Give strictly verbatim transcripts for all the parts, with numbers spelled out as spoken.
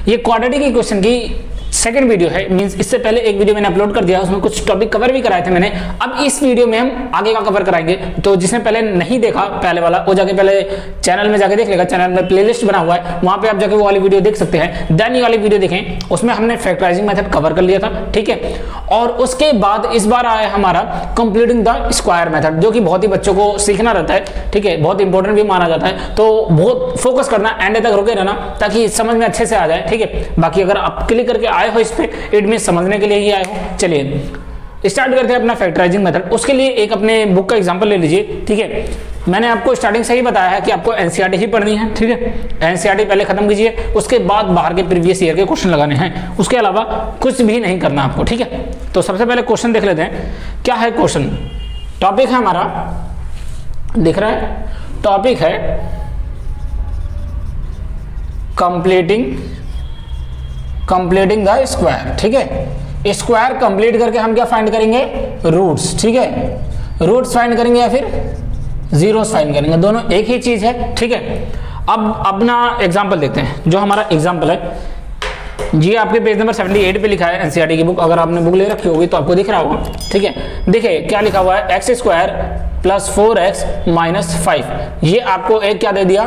ये quadratic equation की second video है, मींस इससे पहले एक वीडियो मैंने अपलोड कर दिया, उसमें कुछ टॉपिक कवर भी कराए थे मैंने। अब इस वीडियो में हम आगे का कवर कराएंगे। तो जिसने पहले नहीं देखा पहले वाला, वो जाके पहले चैनल में जाके देख लेगा। चैनल में प्लेलिस्ट बना हुआ है, वहां पे आप जाके वो वाली वीडियो देख सकते हैं। देन ये वाली वीडियो देखें, उसमें हमने फैक्टराइजिंग मेथड कवर कर लिया था, ठीक है। और उसके बाद इस बार आया हमारा कंप्लीटिंग द स्क्वायर मेथड, जो कि बहुत ही बच्चों को सीखना रहता है, ठीक है, बहुत इंपॉर्टेंट भी माना जाता है। तो बहुत फोकस करना, एंड तक रुके रहना, ताकि समझ में अच्छे से आ जाए, ठीक है। बाकी अगर आप क्लिक करके आए हो इस पे, इट मीन समझने के लिए ही आए हो। चलिए स्टार्ट करते हैं अपना फैक्टराइजिंग मेथड। उसके लिए एक अपने बुक का एग्जांपल ले लीजिए, ठीक है। मैंने आपको स्टार्टिंग से ही बताया है कि आपको एनसीईआरटी ही पढ़नी है, ठीक है। एनसीईआरटी पहले खत्म कीजिए, उसके बाद बाहर के प्रीवियस ईयर के क्वेश्चन लगाने हैं, उसके अलावा कुछ भी नहीं करना आपको, ठीक है। तो सबसे पहले क्वेश्चन देख लेते हैं। क्या है क्वेश्चन? टॉपिक है हमारा, दिख रहा है, टॉपिक है कंप्लीटिंग कंप्लीटिंग द स्क्वायर, ठीक है। स्क्वायर कंप्लीट करके हम क्या फाइंड करेंगे? रूट्स, ठीक है। रूट्स फाइंड करेंगे या फिर जीरोस फाइंड करेंगे, दोनों एक ही चीज है, ठीक है। अब अपना एग्जांपल देखते हैं। जो हमारा एग्जांपल है जी आपके पेज नंबर अठहत्तर पे लिखा है एनसीईआरटी की बुक। अगर आपने बुक ले रखी होगी तो आपको दिख रहा होगा, ठीक है। देखिए क्या लिखा हुआ है, x square plus four x minus five. ये आपको एक क्या दे दिया?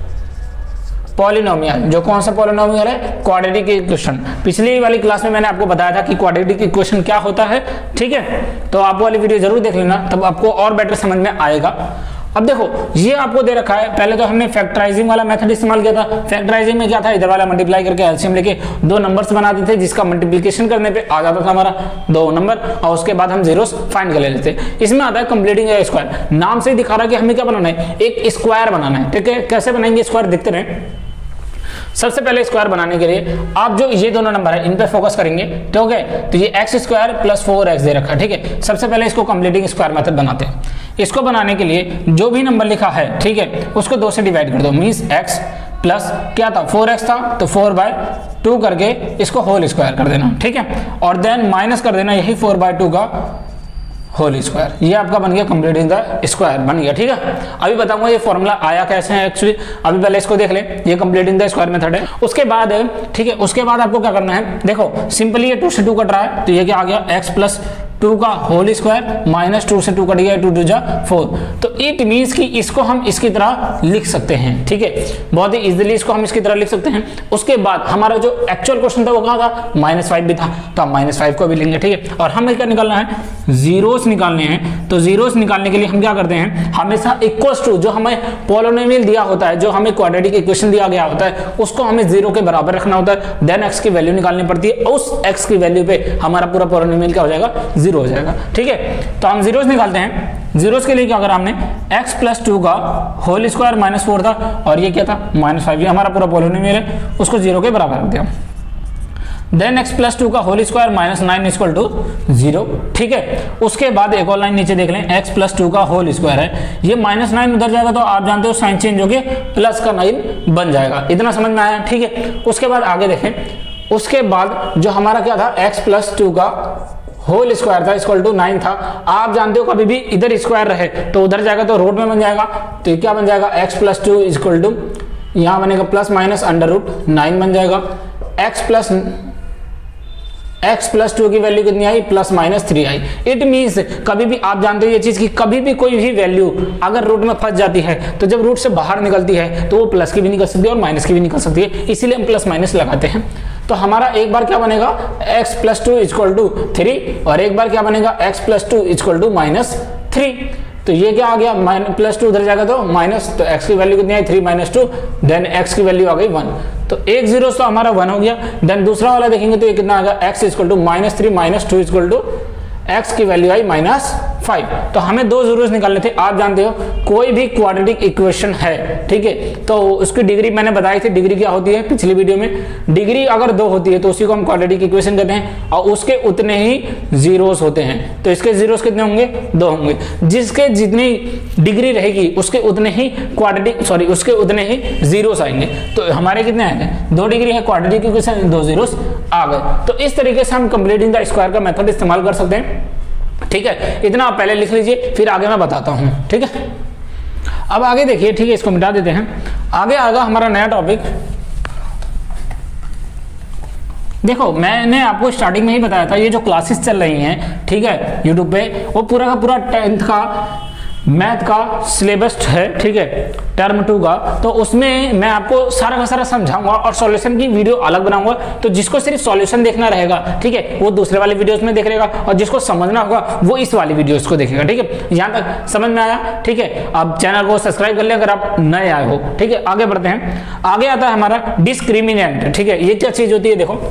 पॉलिनोमियल। जो कौन सा पॉलिनोमियल है? Quadratic equation. पिछली वाली क्लास में मैंने आपको बताया था कि क्वाड्रेटिक इक्वेशन क्या होता है, ठीक है। तो आप वाली वीडियो जरूर देख लेना, तब आपको और बेटर समझ में आएगा। अब देखो ये आपको दे रखा है, पहले तो हमने फैक्टराइजिंग वाला मेथड इस्तेमाल किया था। फैक्टराइजिंग में क्या था? इधर वाला मल्टीप्लाई करके एलसीएम लेके दो नंबर्स बनाते थे, जिसका मल्टीप्लिकेशन करने पे आ जाता था हमारा दो नंबर, और उसके बाद हम जीरोस फाइंड कर लेते थे। इसमें आता है कंप्लीटिंग ए स्क्वायर। नाम से ही दिखा रहा है कि हमें क्या बनाना है? एक स्क्वायर बनाना है, ठीक है। कैसे बनाएंगे स्क्वायर? देखते रहे। सबसे पहले स्क्वायर बनाने के लिए आप जो ये दोनों नंबर है इन पे फोकस करेंगे, ठीक है। तो ये x square plus four x दे रखा है, ठीक है। सबसे पहले इसको कंप्लीटिंग स्क्वायर मेथड बनाते हैं। इसको बनाने के लिए जो भी नंबर लिखा है, ठीक है, उसको दो से डिवाइड कर दो। मींस एक्स प्लस क्या था? फोर एक्स था, तो फोर बाय टू करके इसको होल स्क्वायर कर देना, ठीक है। और देन माइनस कर देना यही फोर बाय टू का होल स्क्वायर। ये आपका बन गया कंप्लीटिंग द स्क्वायर, बन गया, ठीक है। अभी बताऊंगा ये फॉर्मूला आया कैसे है एक्चुअली। अभी पहले इसको देख लें, ये कंप्लीटिंग द स्क्वायर मेथड है। उसके बाद, ठीक है, उसके बाद आपको क्या करना है? देखो सिंपली ये टू से टू कट रहा है, तो ये क्या आ गया? एक्स प्लस टू का होल स्क्वायर माइनस टू से टू कट गया, टू टू जा फोर। तो इट मीन्स कि इसको हम इसकी तरह लिख सकते हैं, ठीक है। बहुत ही इजीली इसको हम इसकी तरह लिख सकते हैं। उसके बाद हमारा जो एक्चुअल क्वेश्चन था वो कहा था? माइनस फाइव भी था, तो हम माइनस फाइव को भी लेंगे, ठीक है। और हमें क्या निकालना है? जीरोस निकालने हैं। तो जीरोस निकालने के लिए हम क्या करते हैं? हमेशा इक्वल्स टू जो हमें पॉलिनोमियल दिया होता है, जो हमें क्वाड्रेटिक इक्वेशन दिया गया होता है, उसको हमें जीरो के बराबर रखना होता है। देन एक्स की वैल्यू निकालनी पड़ती है, उस एक्स की वैल्यू पे हमारा पूरा पॉलिनोमियल क्या हो जाएगा? जीरो हो जाएगा, ठीक है। तो हम जीरोस निकालते हैं। जीरोस के लिए क्या करा हमने? एक्स प्लस टू का होल स्क्वायर माइनस फोर था, और ये क्या था? Minus five. ये हमारा पूरा पॉलिनोमियल है, उसको जीरो के बराबर रख दिया। देन एक्स प्लस टू का whole square minus nine equal to zero, ठीक है। उसके बाद एक और लाइन नीचे देख लें, एक्स प्लस टू का होल स्क्वायर है, ये माइनस नाइन उधर जाएगा तो आप जानते हो साइन चेंज होके प्लस का नाइन बन जाएगा। इतना समझ में आया, ठीक है। उसके बाद आगे देखें, उसके बाद जो हमारा क्या था? एक्स प्लस टू का होल स्क्वायर था इक्वल टू नाइन था। आप जानते हो कभी भी इधर स्क्वायर रहे तो उधर जाएगा तो रूट में बन जाएगा, तो ये क्या बन जाएगा? X plus two equal to, यहाँ बनेगा plus minus under root nine बन जाएगा। X plus x plus two की वैल्यू कितनी आई? प्लस माइनस थ्री आई। इट मीन्स कभी भी आप जानते हो ये चीज कि कभी भी कोई भी वैल्यू अगर रूट में फंस जाती है तो जब रूट से बाहर निकलती है तो वो प्लस की भी निकल सकती है और माइनस की भी निकल सकती है, इसीलिए हम प्लस माइनस लगाते हैं। तो हमारा एक बार क्या बनेगा? X plus two equal to three, और एक बार क्या बनेगा? X plus two equal to minus three. तो ये क्या आ गया? माइनस प्लस टू उधर जाएगा तो माइनस, तो एक्स की वैल्यू कितनी आई? Three minus two, then x की वैल्यू आ गई वन। तो एक जीरो तो हमारा वन हो गया। देन दूसरा वाला देखेंगे तो ये कितना आ गया? X equal to minus three minus two equal to x की वैल्यू आई माइनस फाइव। तो हमें दो जीरोस निकालने थे। आप जानते हो कोई भी क्वाड्रेटिक इक्वेशन है, ठीक है, तो उसकी डिग्री मैंने बताई थी। डिग्री क्या होती है पिछली वीडियो में? डिग्री अगर दो होती है तो उसी को हम क्वाड्रेटिक इक्वेशन कहते हैं, और उसके उतने ही जीरोस होते हैं। तो इसके जीरोस कितने होंगे? दो होंगे। जिसके जितनी डिग्री रहेगी उसके उतने ही क्वाड्रेटिक सॉरी उसके उतने ही जीरोस आएंगे। तो हमारे कितने आएंगे? दो डिग्री है क्वाड्रेटिक इक्वेशन, दो जीरोस आ गए। तो इस तरीके से हम कंप्लीटिंग द स्क्वायर का मेथड इस्तेमाल कर सकते हैं, ठीक है। इतना आप पहले लिख लीजिए, फिर आगे मैं बताता हूं, ठीक है। अब आगे देखिए, ठीक है, इसको मिटा देते हैं। आगे आएगा हमारा नया टॉपिक, देखो मैंने आपको स्टार्टिंग में ही बताया था, ये जो क्लासेस चल रही हैं ठीक है यूट्यूब पे, वो पूरा का पूरा टेंथ का मैथ का सिलेबस है ठीक है, टर्म टू का। तो उसमें मैं आपको सारा का सारा समझाऊंगा और सॉल्यूशन की वीडियो अलग बनाऊंगा। तो जिसको सिर्फ सॉल्यूशन देखना रहेगा ठीक है, वो दूसरे वाले वीडियोस में देख लेगा, और जिसको समझना होगा वो इस वाली वीडियोस को देखेगा। ठीक है, यहाँ तक समझ में आया? ठीक है, अब चैनल को सब्सक्राइब कर ले अगर आप नए आए हो। ठीक है, आगे बढ़ते हैं। आगे आता है हमारा डिस्क्रिमिनेंट। ठीक है, ये क्या चीज होती है? देखो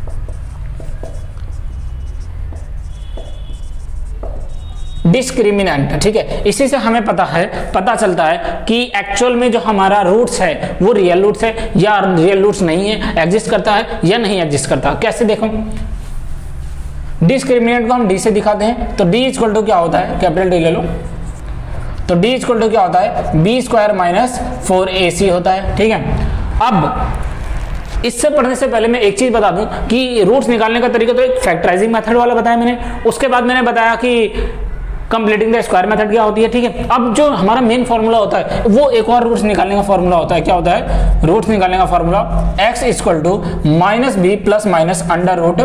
डिस्क्रिमिनेंट। ठीक है, इसी से हमें पता है पता चलता है कि एक्चुअल में जो हमारा रूट्स है वो रियल रूट्स है या रियल रूट्स नहीं है, एग्जिस्ट करता है या नहीं एग्जिस्ट करता। कैसे देखो, डिस्क्रिमिनेंट को हम डी से दिखाते हैं। तो डी इक्वल टू क्या होता है? कैपिटल डी ले लो। तो डी इक्वल टू क्या होता है? B square minus four a c होता है। ठीक है, अब इससे पढ़ने से पहले मैं एक चीज बता दूं कि रूट्स निकालने का तरीका तो एक फैक्टराइजिंग मेथड वाला बताया मैंने, उसके बाद मैंने बताया कि कंप्लीटिंग द स्क्वायर मेथड क्या होती है। ठीक है, अब जो हमारा मेन फॉर्मूला होता है वो एक और रूट्स निकालने का फॉर्मूला होता है। क्या होता है? रूट्स निकालने का formula x equal to minus b plus minus under root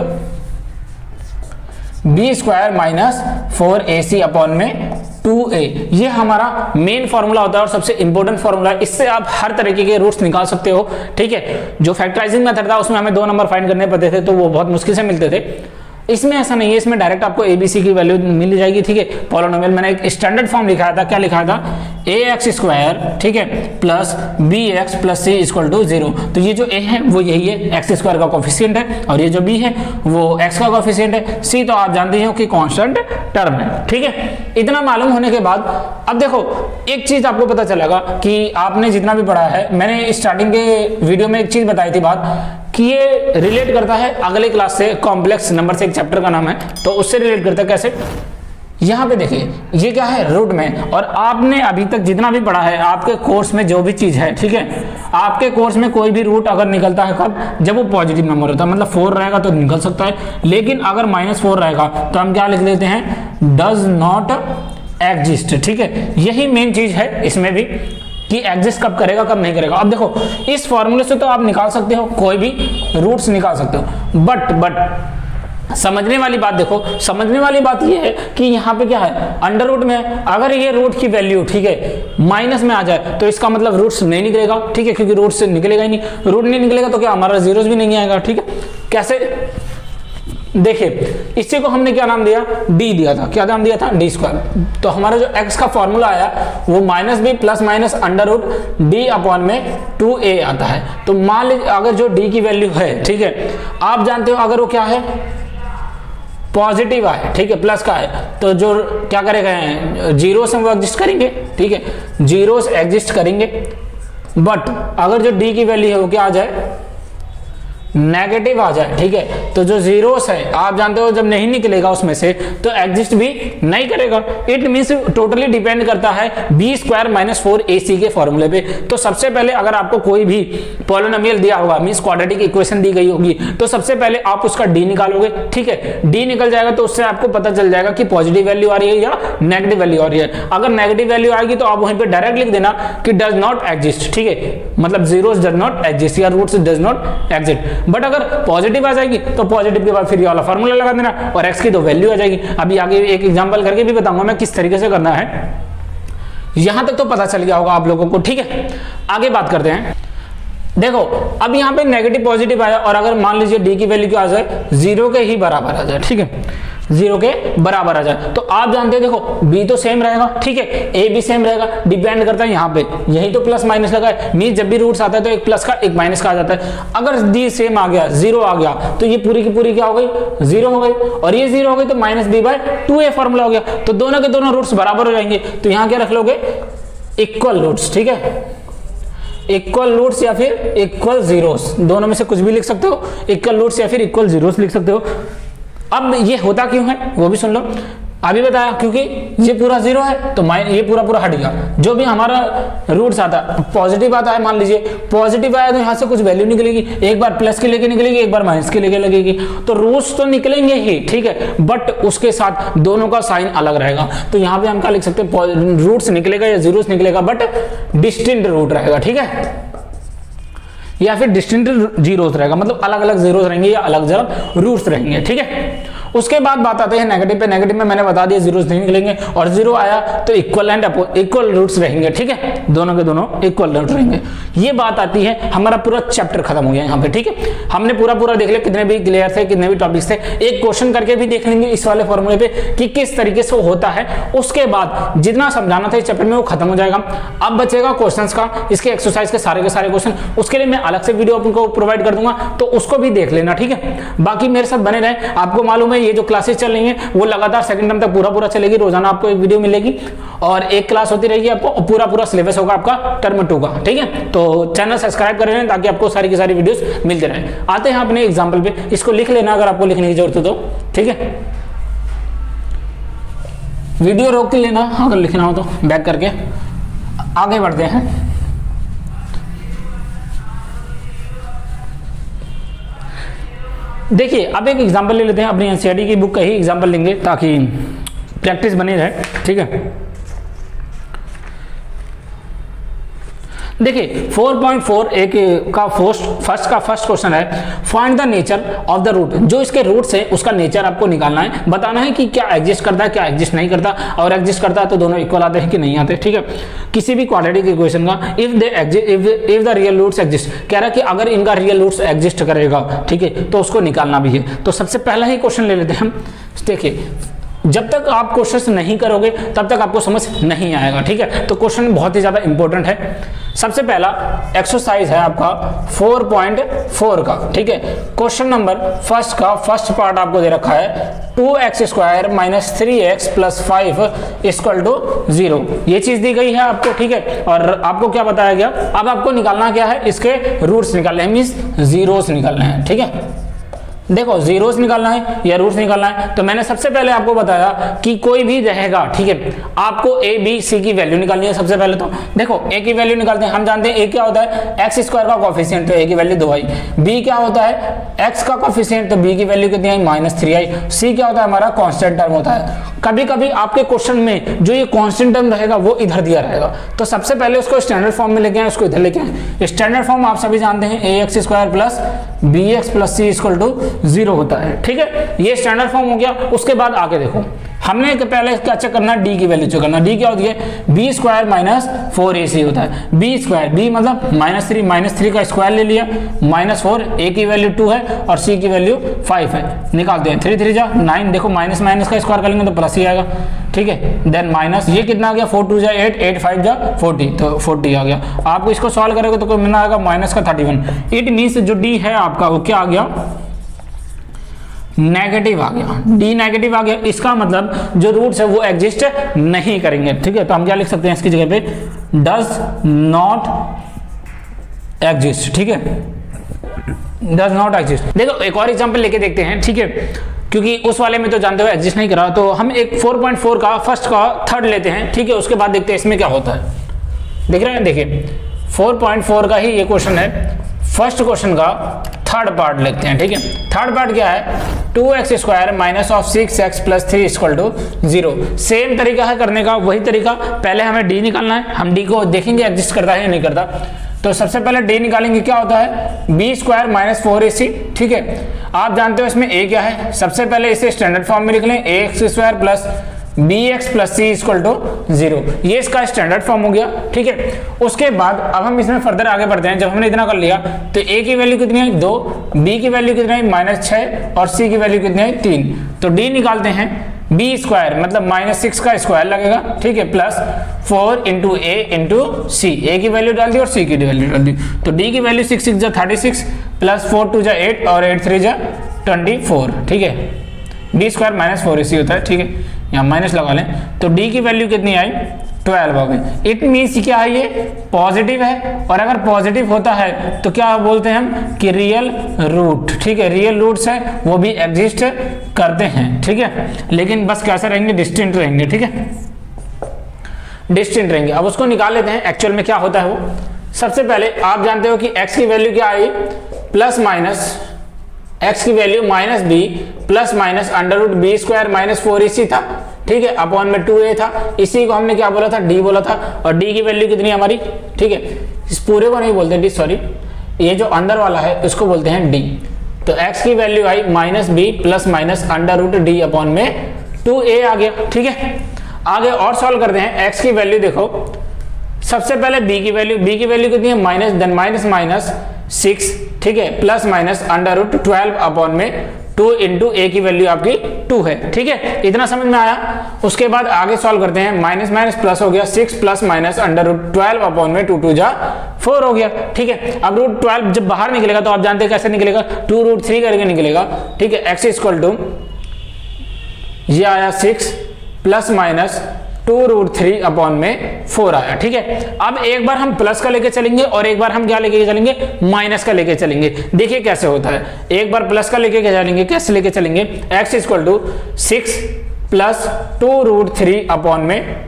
b square minus four a c upon में टू ए। ये हमारा मेन फॉर्मूला होता है और सबसे इंपॉर्टेंट फॉर्मूला है। इससे आप हर तरीके के रूट्स निकाल सकते हो। ठीक है, जो फैक्टराइजिंग मेथड था उसमें हमें दो नंबर फाइंड करने पड़ते थे, तो वो बहुत मुश्किल से मिलते थे। इसमें ऐसा नहीं है, इसमें डायरेक्ट आपको एबीसी की वैल्यू मिल जाएगी। ठीक है, पॉलिनोमियल मैंने एक स्टैंडर्ड फॉर्म लिखाया था। क्या लिखा था? ए एक्स स्क्वायर ठीक है plus b x plus c equal to zero. तो ये जो ए है वो यही है, एक्स स्क्वायर का कोफिशिएंट है, और ये जो बी है वो एक्स का कोफिशिएंट है। सी तो आप जानते हो कि कांस्टेंट टर्म है। ठीक है, इतना मालूम होने के बाद अब देखो एक चीज आपको पता चलेगा कि आपने जितना भी पढ़ा है, मैंने स्टार्टिंग के वीडियो में एक चीज बताई थी बात कि ये रिलेट करता है अगले क्लास से, कॉम्प्लेक्स नंबर से, एक चैप्टर का नाम है, तो उससे रिलेट करता है। कैसे? यहाँ पे देखिए ये क्या है? रूट में। और आपने अभी तक जितना भी पढ़ा है आपके कोर्स में जो भी चीज है, ठीक है, आपके कोर्स में कोई भी रूट अगर निकलता है कब? जब वो पॉजिटिव नंबर होता है, मतलब फोर रहेगा तो निकल सकता है। लेकिन अगर माइनस फोर रहेगा तो हम क्या लिख देते हैं? Does not exist. ठीक है, यही मेन चीज है इसमें भी कि एग्जिस्ट कब करेगा कब नहीं करेगा। अब देखो इस फॉर्मूले से तो आप निकाल सकते हो, कोई भी रूट्स निकाल सकते हो, बट बट समझने वाली बात देखो, समझने वाली बात ये है कि यहाँ पे क्या है? अंडर रूट में है। अगर ये रूट की वैल्यू ठीक है माइनस में आ जाए तो इसका मतलब रूट्स नहीं निकलेगा। ठीक है, क्योंकि रूट से निकलेगा ही नहीं। रूट नहीं निकलेगा तो क्या हमारा जीरोस भी नहीं आएगा। ठीक है, कैसे? देखिए इसी को हमने क्या नाम दिया? डी दिया था। क्या नाम दिया था? D square. तो हमारा जो एक्स का फॉर्मूला आया वो minus b plus minus under root D upon में टू ए आता है। तो मान लीजिए अगर जो डी की वैल्यू है, ठीक है, आप जानते हो अगर वो क्या है? पॉजिटिव आए, ठीक है, प्लस का है, तो जो क्या करेगा? जीरो से वो एग्जिस्ट करेंगे। ठीक है, जीरो से एग्जिस्ट करेंगे। बट अगर जो डी की वैल्यू है वो क्या आ जाए? नेगेटिव आ जाए। ठीक है, तो जो जीरोस है आप जानते हो जब नहीं निकलेगा उसमें से तो एग्जिस्ट भी नहीं करेगा। इट मींस टोटली डिपेंड करता है b square minus four a c के फॉर्मूले पे। तो सबसे पहले अगर आपको कोई भी पॉलिनोमियल दिया होगा, मींस क्वाड्रेटिक इक्वेशन दी गई होगी, तो सबसे पहले आप उसका डी निकालोगे। ठीक है, डी निकल जाएगा तो उससे आपको पता चल जाएगा कि पॉजिटिव वैल्यू आ रही है या नेगेटिव वैल्यू आ रही है। अगर नेगेटिव वैल्यू आएगी तो आप वहीं पे डायरेक्ट लिख देना कि डज नॉट एग्जिस्ट। ठीक है, मतलब जीरोस डज नॉट एग्जिस्ट या roots does not exist. But अगर पॉजिटिव आ जाएगी तो पॉजिटिव के बाद फिर ये वाला फार्मूला लगा देना और एक्स की तो वैल्यू आ जाएगी। अभी आगे एक एग्जांपल करके भी बताऊंगा मैं किस तरीके से करना है। यहां तक तो पता चल गया होगा आप लोगों को। ठीक है, आगे बात करते हैं। देखो अब यहाँ पे नेगेटिव पॉजिटिव आया और अगर मान लीजिए डी की वैल्यू क्या आ जाए? जीरो के ही बराबर आ जाए। ठीक है, जीरो के बराबर आ जाए तो आप जानते हैं देखो बी तो सेम रहेगा। ठीक है, ए भी सेम रहेगा। डिपेंड करता है यहाँ पे, यही तो प्लस माइनस लगा है। मीन जब भी रूट्स आता है तो एक प्लस का एक माइनस का आ जाता है। अगर डी सेम आ गया, जीरो आ गया, तो ये पूरी की पूरी क्या हो गई? जीरो हो गई। और ये जीरो हो गई तो minus b by two a formula हो गया। तो दोनों के दोनों रूट्स बराबर हो जाएंगे। तो यहाँ क्या रख लोगे? Equal roots. ठीक है, इक्वल रूट्स या फिर इक्वल जीरोस, दोनों में से कुछ भी लिख सकते हो। इक्वल रूट्स या फिर इक्वल जीरोस लिख सकते हो। अब ये होता क्यों है वो भी सुन लो। अभी बताया क्योंकि ये पूरा जीरो है तो माइन ये पूरा पूरा हट गया। जो भी हमारा रूट्स आता है, पॉजिटिव आता है, मान लीजिए पॉजिटिव आया तो यहाँ से कुछ वैल्यू निकलेगी, एक बार प्लस के लेके निकलेगी, एक बार माइनस के लेके लगेगी। तो रूट्स तो निकलेंगे ही, ठीक है, बट उसके साथ दोनों का साइन अलग रहेगा। तो यहाँ पे हम क्या लिख सकते हैं? रूट्स निकलेगा या जीरोस निकलेगा बट डिस्टिंक्ट रूट रहेगा। ठीक है, या फिर डिस्टिंक्ट जीरोस रहेगा, मतलब अलग अलग जीरोस रहेंगे या अलग अलग रूट्स रहेंगे, ठीक है। उसके बाद बात आते हैं नेगेटिव पे। नेगेटिव में मैंने बता दिया जीरोस नहीं निकलेंगे, और जीरो आया तो इक्वल एंड इक्वल रूट्स रहेंगे, ठीक है, दोनों के दोनों इक्वल रूट रहेंगे। ये बात आती है, हमारा पूरा चैप्टर खत्म हो गया यहाँ पे, ठीक है। हमने पूरा पूरा देख लिया, कितने भी क्लियर थे, कितने भी टॉपिक्स थे। एक क्वेश्चन करके भी देख लेंगे इस वाले फॉर्मूले पे कि किस तरीके से होता है। उसके बाद जितना समझाना था इस चैप्टर में वो खत्म हो जाएगा। अब बचेगा क्वेश्चंस का, इसके एक्सरसाइज के सारे के सारे क्वेश्चन, उसके लिए मैं अलग से वीडियो आपको प्रोवाइड कर दूंगा, तो उसको भी देख लेना, ठीक है। बाकी मेरे साथ बने रहे। आपको मालूम है ये जो क्लासेस चल रही हैं वो लगातार सेकंड टर्म तक पूरा पूरा चलेगी, रोजाना आपको एक वीडियो मिलेगी और एक क्लास होती रहेगी, आपको पूरा पूरा सिलेबस होगा आपका टर्म टू का, ठीक है। तो चैनल सब्सक्राइब कर लेना ताकि आपको सारी की सारी वीडियोस मिलते रहे। आते हैं अपने एग्जांपल पे, इसको लिख लेना अगर आपको लिखने की जरूरत हो तो, ठीक है। वीडियो रोक के लेना अगर लिखना हो तो, बैक करके आगे बढ़ते हैं। देखिए अब एक एग्जांपल ले लेते हैं, अपनी एनसीईआरटी की बुक का ही एग्जांपल लेंगे ताकि प्रैक्टिस बनी रहे, ठीक है। देखिए फोर पॉइंट फोर एक का फर्स्ट फर्स्ट का फर्स्ट क्वेश्चन है, find the nature of the root. जो इसके रूट्स है उसका नेचर आपको निकालना है, बताना है कि क्या एग्जिस्ट करता है, क्या एग्जिस्ट नहीं करता, और एग्जिस्ट करता है तो दोनों इक्वल आते हैं कि नहीं आते, ठीक है। किसी भी क्वाड्रेटिक इक्वेशन का if they exist if if the real roots exist, कह रहा है कि अगर इनका रियल रूट्स एग्जिस्ट करेगा, ठीक है, तो उसको निकालना भी है। तो सबसे पहला ही क्वेश्चन ले लेते हैं हम। देखिए जब तक आप क्वेश्चन नहीं करोगे तब तक आपको समझ नहीं आएगा, ठीक है। तो क्वेश्चन बहुत ही ज्यादा इंपॉर्टेंट है। सबसे पहला एक्सरसाइज है आपका फोर पॉइंट फोर का, ठीक है। क्वेश्चन नंबर फर्स्ट का फर्स्ट पार्ट आपको दे रखा है two x square minus three x plus five equal to zero, ये चीज दी गई है आपको, ठीक है। और आपको क्या बताया गया, अब आपको निकालना क्या है, इसके रूट्स निकालने हैं, मींस जीरोस निकालने हैं, ठीक है। देखो जीरोस निकालना है या रूट्स निकालना है, तो मैंने सबसे पहले आपको बताया कि कोई भी रहेगा, ठीक है, आपको ए बी सी की वैल्यू निकालनी है। सबसे पहले तो देखो ए की वैल्यू निकालते हैं, हम जानते हैं ए क्या होता है, एक्स स्क्वायर का कोफिशिएंट, तो ए की वैल्यू दो आई। बी क्या होता है, एक्स का कोफिशिएंट, तो बी की वैल्यू कितनी आई, माइनस थ्री आई। सी क्या होता है, हमारा कांस्टेंट टर्म होता है। कभी कभी आपके क्वेश्चन में जो ये कांस्टेंट टर्म रहेगा वो इधर दिया रहेगा, तो सबसे पहले उसको स्टैंडर्ड फॉर्म में लेके आए, उसको इधर लेके आए। स्टैंडर्ड फॉर्म आप सभी जानते हैं, a x square plus b x plus c equal to zero होता है, ठीक है। ये स्टैंडर्ड फॉर्म हो गया। उसके बाद आगे देखो, हमने पहले क्या चेक करना, डी की वैल्यू चेक करना। डी क्या होती है, b square minus four a c होता है। बी स्क्वायर, बी मतलब माइनस थ्री, माइनस थ्री का स्क्वायर ले लिया, माइनस फोर, ए की वैल्यू टू है और सी की वैल्यू फाइव है। निकालते हैं, थ्री थ्री जा नाइन, देखो माइनस माइनस का स्क्वायर करेंगे तो प्लस ही आएगा, ठीक है। देन माइनस, ये कितना आ गया, फोर टू जा एट, एट फाइव जा फोर्टी, तो फोर्टी आ गया। आपको इसको सॉल्व करोगे तो कितना आएगा, माइनस का थर्टी वन। इट मीन्स जो डी है आपका वो क्या आ गया, नेगेटिव आ गया, डी नेगेटिव आ गया। इसका मतलब जो रूट्स है वो एग्जिस्ट नहीं करेंगे, ठीक है। तो हम क्या लिख सकते हैं इसकी जगह पे, डज नॉट एग्जिस्ट, ठीक है, डज नॉट एग्जिस्ट। देखो एक और एग्जांपल लेके देखते हैं, ठीक है, क्योंकि उस वाले में तो जानते हो एग्जिस्ट नहीं करा। तो हम एक फोर पॉइंट फोर का फर्स्ट का थर्ड लेते हैं, ठीक है। उसके बाद देखते हैं इसमें क्या होता है। देख रहे हैं, देखिए फोर पॉइंट फोर का ही ये क्वेश्चन है। फर्स्ट क्वेश्चन का थर्ड पार्ट लेते हैं, ठीक है। थर्ड पार्ट क्या है, two x square minus of six x plus three equal to zero. Same तरीका है करने का, वही तरीका। पहले हमें डी निकालना है, हम डी को देखेंगे एग्जिस्ट करता है या नहीं करता। तो सबसे पहले डी निकालेंगे, क्या होता है, b square minus four a c, ठीक है। आप जानते हो इसमें ए क्या है, सबसे पहले इसे स्टैंडर्ड फॉर्म में लिख लें, a x square plus b x plus c equal to zero, ये इसका स्टैंडर्ड फॉर्म हो गया, ठीक है। उसके बाद अब हम इसमें फर्दर आगे बढ़ते हैं। जब हमने इतना कर लिया तो ए की वैल्यू कितनी है, दो, बी की वैल्यू कितनी है, माइनस छः, और सी की वैल्यू कितनी है, तीन। तो डी निकालते हैं, बी स्क्वायर मतलब माइनस सिक्स का स्क्वायर लगेगा, ठीक है, plus four into a into c, a की वैल्यू डाल दी और सी की वैल्यू डाल दी। तो डी की वैल्यू सिक्स सिक्स जा thirty six plus four two जा एट और एट थ्री जा ट्वेंटी फोर, ठीक है। D square minus four a c होता है, ठीक है, यहाँ माइनस लगा लें। तो डी की वैल्यू कितनी आई, ट्वेल्व हो गई। इट मीन्स क्या है, ये पॉजिटिव है, और अगर पॉजिटिव होता है तो क्या बोलते हैं हम कि रियल रूट, ठीक है। रियल रूट्स है वो भी एग्जिस्ट करते हैं, ठीक है, लेकिन बस कैसे रहेंगे, डिस्टिंक्ट रहेंगे, ठीक है, डिस्टिंक्ट रहेंगे। अब उसको निकाल लेते हैं एक्चुअल में क्या होता है वो। सबसे पहले आप जानते हो कि x की वैल्यू क्या आई, प्लस माइनस x की value minus b plus minus under root b square minus four इसी था, ठीक है, अपॉन में टू ए था। इसी को हमने क्या बोला था, डी बोला था, और डी की वैल्यू कितनी हमारी, ठीक है, इस पूरे को नहीं बोलते डी, सॉरी, ये जो अंदर वाला है इसको बोलते हैं डी। तो x की वैल्यू आई minus b plus minus under root D upon में टू ए आ गया। ठीक है, आगे और सॉल्व करते हैं। x की वैल्यू देखो, सबसे पहले b की वैल्यू, b की वैल्यू कितनी है minus, then minus minus six, ठीक है, plus minus under root twelve upon में टू इंटू ए की वैल्यू आपकी टू है। ठीक है, इतना समझ में आया। उसके बाद आगे सॉल्व करते हैं, माइनस माइनस प्लस हो गया, six plus minus under root twelve upon में टू टू जा फोर हो गया। ठीक है, अब रूट ट्वेल्व जब बाहर निकलेगा तो आप जानते हैं कैसे निकलेगा, टू रूट थ्री करके निकलेगा। ठीक है, एक्स इक्वल टू ये आया six plus minus two root three upon में फोर आया। ठीक है, अब एक बार हम प्लस का लेके चलेंगे और एक बार हम क्या लेके चलेंगे, माइनस का लेके चलेंगे। देखिए कैसे होता है, एक बार प्लस का लेके चलेंगे, कैसे लेके चलेंगे, x equal to six plus two root three upon में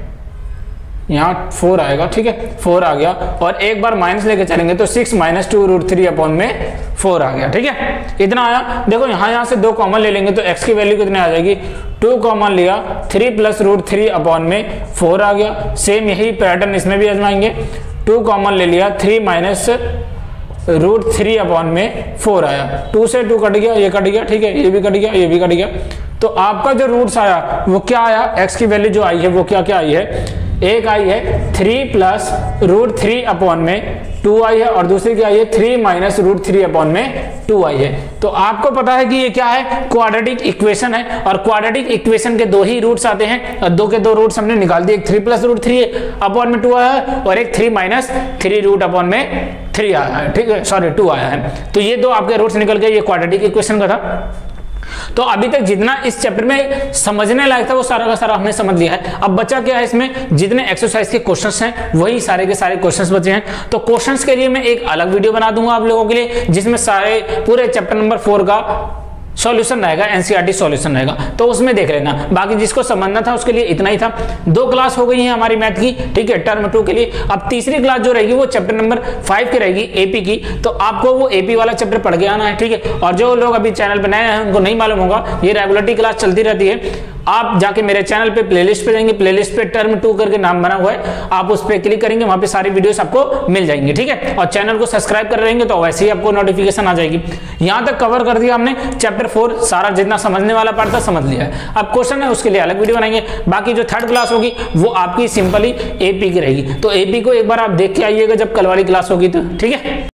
यहाँ फोर आएगा। ठीक है, फोर आ गया, और एक बार माइनस लेके चलेंगे तो six minus two root three upon में फोर आ गया। ठीक है, इतना आया। देखो यहाँ यहाँ से दो कॉमन ले लेंगे तो x की वैल्यू कितने आ जाएगी, टू कॉमन लिया, three plus root three upon में फोर आ गया। सेम यही पैटर्न इसमें भी आजमाएंगे, टू कॉमन ले लिया, three minus root three upon में फोर आया, टू से टू कट गया, ये कट गया। ठीक है, ये भी कट गया, ये भी कट गया। तो आपका जो रूट्स आया वो क्या आया, x की वैल्यू जो आई है वो क्या क्या आई है, एक आई है three plus root three upon में टू आई है, और दूसरी क्या आई है, three minus root three upon में टू आई है। तो आपको पता है कि ये क्या है, क्वाड्रेटिक इक्वेशन है, और क्वाड्रेटिक इक्वेशन के दो ही रूट्स आते हैं, और दो के दो रूट्स हमने निकाल दिए, एक three plus root three upon में टू आया है और एक three minus three root upon में थ्री आया है। ठीक है, सॉरी टू आया है। तो ये दो आपके रूट्स निकल गए, ये क्वाड्रेटिक इक्वेशन का था। तो अभी तक जितना इस चैप्टर में समझने लायक था वो सारा का सारा हमने समझ लिया है। अब बचा क्या है इसमें, जितने एक्सरसाइज के क्वेश्चंस हैं वही सारे के सारे क्वेश्चंस बचे हैं। तो क्वेश्चंस के लिए मैं एक अलग वीडियो बना दूंगा आप लोगों के लिए, जिसमें सारे पूरे चैप्टर नंबर फोर का सॉल्यूशन रहेगा, एनसीईआरटी सॉल्यूशन रहेगा, तो उसमें देख लेना। बाकी जिसको समझना था उसके लिए इतना ही था। दो क्लास हो गई है हमारी मैथ की, ठीक है, टर्म टू के लिए। अब तीसरी क्लास जो रहेगी वो चैप्टर नंबर फाइव की रहेगी, एपी की। तो आपको वो एपी वाला चैप्टर पढ़ के आना है, ठीक है। और जो लोग अभी चैनल पर नए हैं उनको नहीं मालूम होगा, ये रेगुलरली क्लास चलती रहती है। आप जाके मेरे चैनल पे प्लेलिस्ट पे जाएंगे, प्लेलिस्ट पे टर्म टू करके नाम बना हुआ है, आप उस पर क्लिक करेंगे, वहां पे सारी वीडियोस आपको मिल जाएंगी, ठीक है। और चैनल को सब्सक्राइब कर रहेंगे तो वैसे ही आपको नोटिफिकेशन आ जाएगी। यहां तक कवर कर दिया हमने चैप्टर फोर, सारा जितना समझने वाला पार्ट था समझ लिया है। अब क्वेश्चन है उसके लिए अलग वीडियो बनाएंगे। बाकी जो थर्ड क्लास होगी वो आपकी सिंपली एपी की रहेगी। तो एपी को एक बार आप देख के आइएगा जब कल वाली क्लास होगी तो, ठीक है।